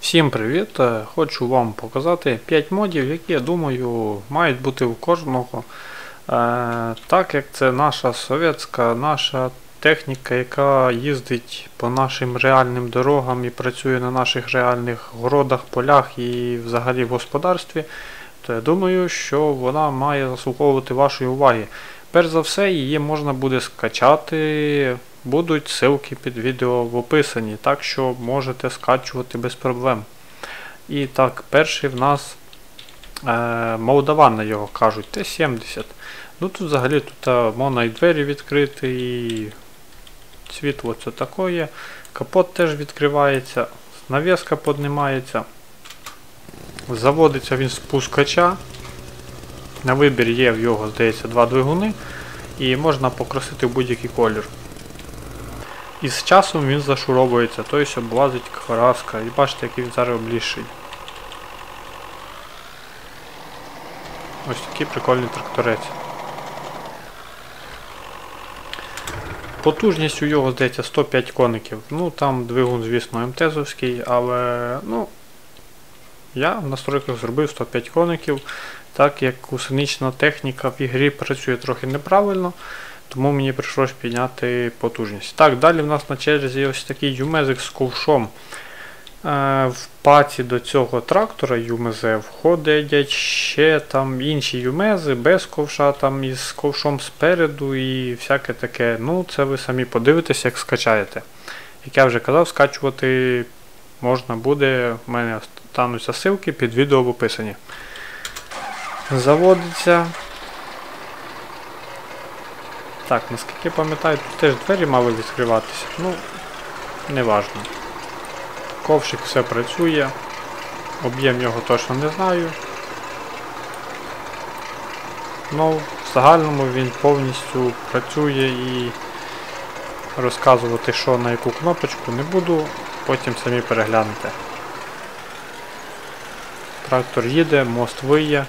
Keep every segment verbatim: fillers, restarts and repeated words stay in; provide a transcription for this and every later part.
Всім привіт! Хочу вам показати п'ять модів, які, я думаю, мають бути у кожного. Е, так як це наша совєтська, наша техніка, яка їздить по нашим реальним дорогам і працює на наших реальних городах, полях і взагалі в господарстві, то я думаю, що вона має заслуговувати вашої уваги. Перш за все, її можна буде скачати. Будуть ссылки під відео в описанні, так що можете скачувати без проблем. І так, перший в нас е, Молдаван, його кажуть, Т сімдесят. Ну тут взагалі тут можна і двері відкрити, і світло це таке. Капот теж відкривається, навіска піднімається. Заводиться він з пускача. На вибір є в його, здається, два двигуни. І можна покрасити в будь-який колір. І з часом він зашуровується, тобто облазить краска. І бачите, який він зараз облізший. Ось такий прикольний тракторець. Потужність у його, здається, сто п'ять коників. Ну там двигун, звісно, ем-тезовський, але ну, я в настройках зробив сто п'ять коників, так як гусенична техніка в ігрі працює трохи неправильно. Тому мені прийшлось підняти потужність. Так, далі в нас на черзі ось такий Юмезик з ковшом. Е, в паті до цього трактора Юмезе входять ще там інші Юмези без ковша, там із ковшом спереду і всяке таке. Ну, це ви самі подивитесь, як скачаєте. Як я вже казав, скачувати можна буде. У мене стануться ссылки під відео в описанні. Заводиться. Так, наскільки пам'ятаю, тут теж двері мали відкриватися. Ну, не важно. Ковшик все працює. Об'єм його точно не знаю. Ну, в загальному він повністю працює і розказувати, що на яку кнопочку, не буду, потім самі переглянете. Трактор їде, мост виє.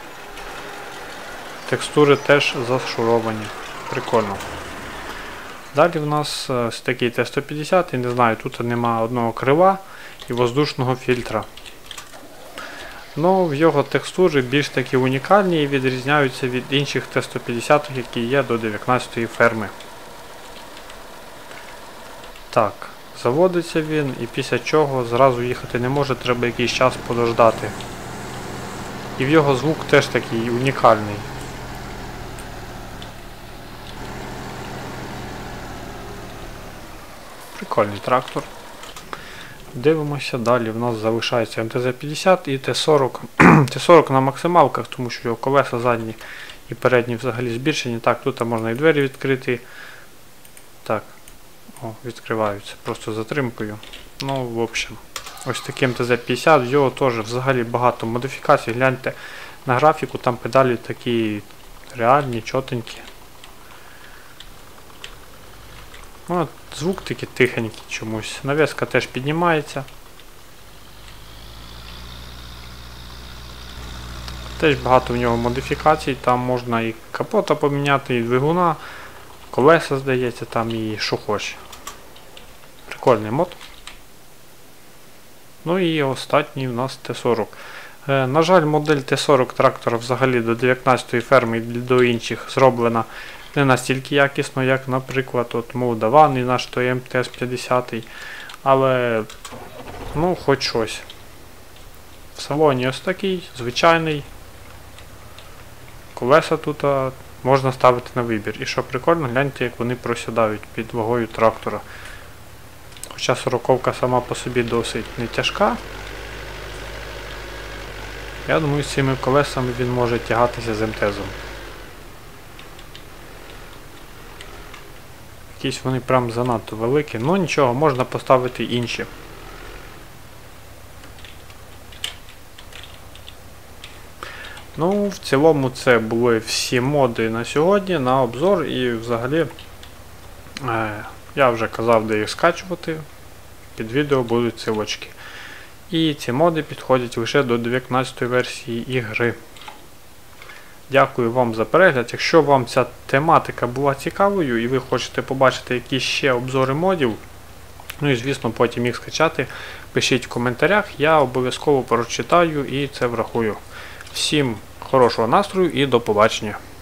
Текстури теж зашуровані. Прикольно. Далі в нас ось такий Т сто п'ятдесят, і не знаю, тут нема одного крила і воздушного фільтра. Ну, в його текстури більш такі унікальні і відрізняються від інших Т сто п'ятдесят, які є до дев'ятнадцятої ферми. Так, заводиться він і після чого зразу їхати не може, треба якийсь час подождати. І в його звук теж такий унікальний. Прикольний трактор. Дивимося, далі в нас залишається Ем Те Зет п'ятдесят і Т сорок. Т сорок на максималках, тому що його колеса задні і передні взагалі збільшені. Так, тут можна і двері відкрити. Так, о, відкриваються просто затримкою. Ну, в общем, ось таким Т Зет п'ятдесят, в його теж взагалі багато модифікацій. Гляньте на графіку, там педалі такі реальні, чотенькі. Ну, звук такий тихенький чомусь. Навіска теж піднімається. Теж багато в нього модифікацій. Там можна і капота поміняти, і двигуна, колеса, здається, там і що хоч. Прикольний мод. Ну і останній у нас Т сорок. Е, на жаль, модель Т сорок трактора взагалі до дев'ятнадцятої ферми і до інших зроблена не настільки якісно, як, наприклад, от Молдаван і наш той Ем Те Ес п'ятдесят. Але, ну, хоч щось. В салоні ось такий, звичайний. Колеса тут а, можна ставити на вибір. І що прикольно, гляньте, як вони просідають під вагою трактора. Хоча сороковка сама по собі досить не тяжка. Я думаю, з цими колесами він може тягатися з ем-тезом. Якісь вони прям занадто великі, ну нічого, можна поставити інші. Ну, в цілому це були всі моди на сьогодні, на обзор, і взагалі е, я вже казав, де їх скачувати, під відео будуть ссылочки. І ці моди підходять лише до дев'ятнадцятої версії ігри. Дякую вам за перегляд. Якщо вам ця тематика була цікавою і ви хочете побачити якісь ще обзори модів, Ну і звісно потім їх скачати. Пишіть в коментарях, я обов'язково прочитаю і це врахую. Всім хорошого настрою і до побачення.